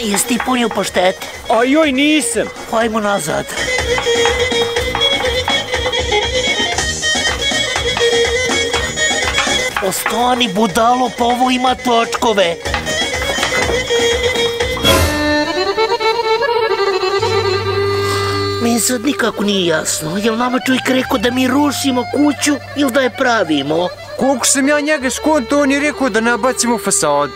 Jesi ti punio paštete? A joj, nisam. Hajmo nazad. Ostani budalo, pa ovo ima točkove. Meni sad nikako nije jasno. Jel nama čovjek rekao da mi rušimo kuću ili da je pravimo? Koliko sam ja njega skonto, on je rekao da nabacimo fasadu.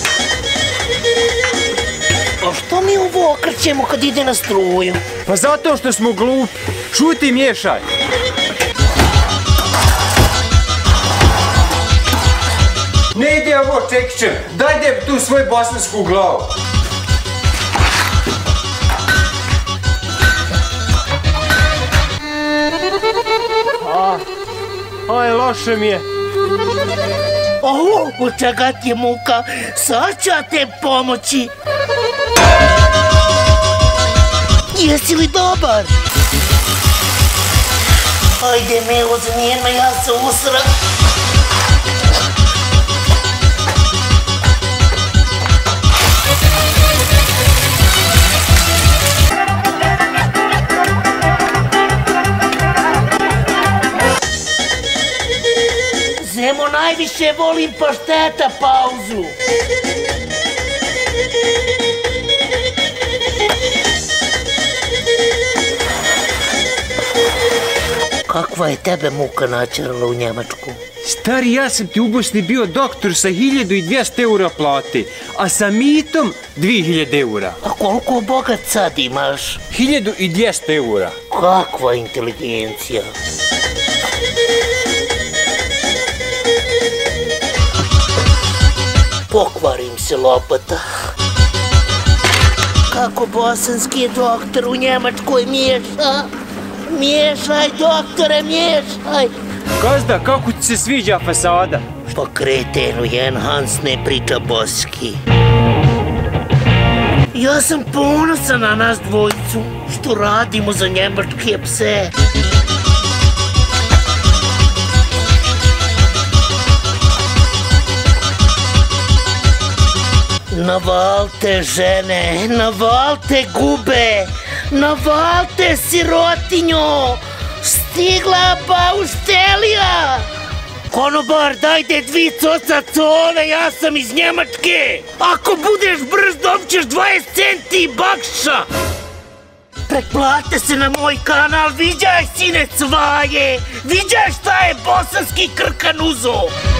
A što mi ovo okrećemo kad ide na struju? Pa zato što smo glupi. Šuti, miješaj. Ne ide ovo, čekićem. Daj da tu svoju bosansku glavu. Aj, loše mi je. Od čega ti je muka? Sad ću te pomoći. Jesi li dobar? Ajde, Milo, zmijena, ja se usram. Zemo, najviše volim pašteta, pauzu. Kakva je tebe muka načerala u Njemačku? Stari, ja sam ti u Bosni bio doktor sa 1200 eura plate, a sa mitom 2000 eura. A koliko bogat sad imaš? 1200 eura. Kakva inteligencija. Pokvarim se, lopata. Kako bosanski doktor u Njemačkoj miješa? Miješaj, doktore, miješaj! Gazda, kako ti se sviđa fasada? Pa kretenu, jedan Hans ne priča boski. Ja sam ponosan na nas dvojicu, što radimo za njemačke pse. Navalte žene, navalte gube, navalte sirotinjo, stigla bauštelija. Konobar, dajte 2 coca cole, ja sam iz Njemačke. Ako budeš brz, dobćeš 20 centi bakša. Pretplate se na moj kanal, viđaj sine cvaje, viđaj šta je bosanski krkan uzo.